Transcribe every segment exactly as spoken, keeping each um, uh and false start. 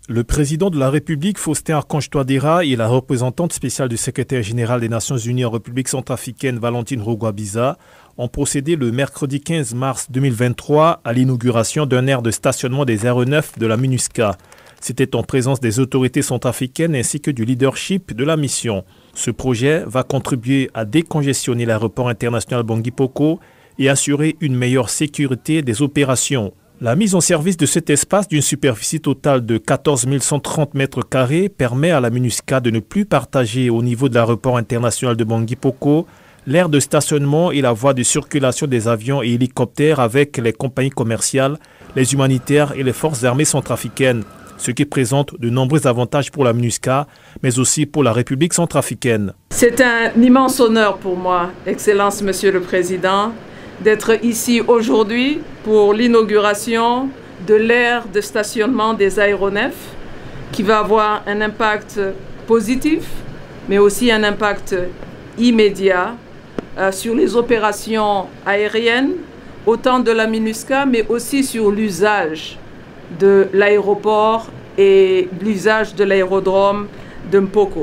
Le président de la République, Faustin Archange Touadéra, et la représentante spéciale du secrétaire général des Nations Unies en République centrafricaine, Valentine Rugwabiza, ont procédé le mercredi quinze mars deux mille vingt-trois à l'inauguration d'un aire de stationnement des aéronefs de la MINUSCA. C'était en présence des autorités centrafricaines ainsi que du leadership de la mission. Ce projet va contribuer à décongestionner l'aéroport international Bangui Poko et assurer une meilleure sécurité des opérations. La mise en service de cet espace d'une superficie totale de quatorze mille cent trente mètres carrés permet à la MINUSCA de ne plus partager au niveau de l'aéroport international de Bangui Poko l'aire de stationnement et la voie de circulation des avions et hélicoptères avec les compagnies commerciales, les humanitaires et les forces armées centrafricaines, ce qui présente de nombreux avantages pour la MINUSCA, mais aussi pour la République centrafricaine. C'est un immense honneur pour moi, Excellence Monsieur le Président, d'être ici aujourd'hui pour l'inauguration de l'aire de stationnement des aéronefs qui va avoir un impact positif, mais aussi un impact immédiat euh, sur les opérations aériennes, autant de la MINUSCA, mais aussi sur l'usage de l'aéroport et l'usage de l'aérodrome de Mpoko.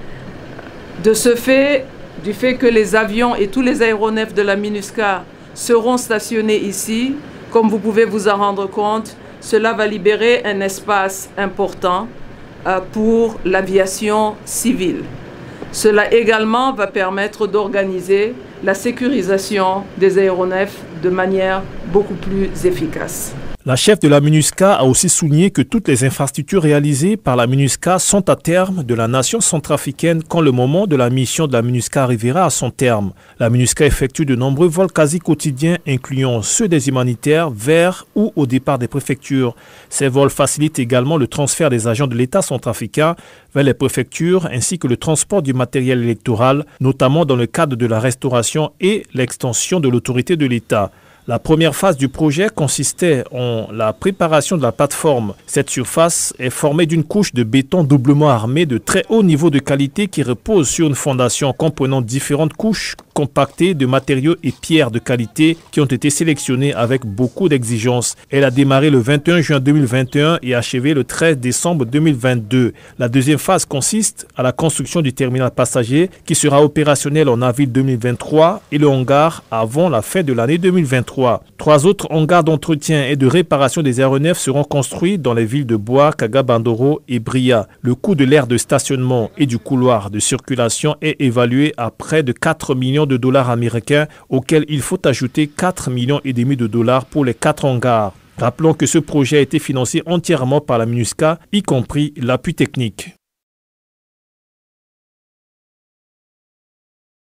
De ce fait, du fait que les avions et tous les aéronefs de la MINUSCA seront stationnés ici, comme vous pouvez vous en rendre compte, cela va libérer un espace important euh, pour l'aviation civile. Cela également va permettre d'organiser la sécurisation des aéronefs de manière beaucoup plus efficace. La chef de la MINUSCA a aussi souligné que toutes les infrastructures réalisées par la MINUSCA sont à terme de la nation centrafricaine quand le moment de la mission de la MINUSCA arrivera à son terme. La MINUSCA effectue de nombreux vols quasi quotidiens, incluant ceux des humanitaires vers ou au départ des préfectures. Ces vols facilitent également le transfert des agents de l'État centrafricain vers les préfectures ainsi que le transport du matériel électoral, notamment dans le cadre de la restauration et l'extension de l'autorité de l'État. La première phase du projet consistait en la préparation de la plateforme. Cette surface est formée d'une couche de béton doublement armée de très haut niveau de qualité qui repose sur une fondation comprenant différentes couches compactées de matériaux et pierres de qualité qui ont été sélectionnés avec beaucoup d'exigences. Elle a démarré le vingt et un juin deux mille vingt et un et achevé le treize décembre deux mille vingt-deux. La deuxième phase consiste à la construction du terminal passager qui sera opérationnel en avril deux mille vingt-trois et le hangar avant la fin de l'année deux mille vingt-trois. Trois autres hangars d'entretien et de réparation des aéronefs seront construits dans les villes de Boa, Kaga-Bandoro et Bria. Le coût de l'aire de stationnement et du couloir de circulation est évalué à près de quatre millions de dollars américains, auxquels il faut ajouter quatre millions et demi de dollars pour les quatre hangars. Rappelons que ce projet a été financé entièrement par la MINUSCA, y compris l'appui technique.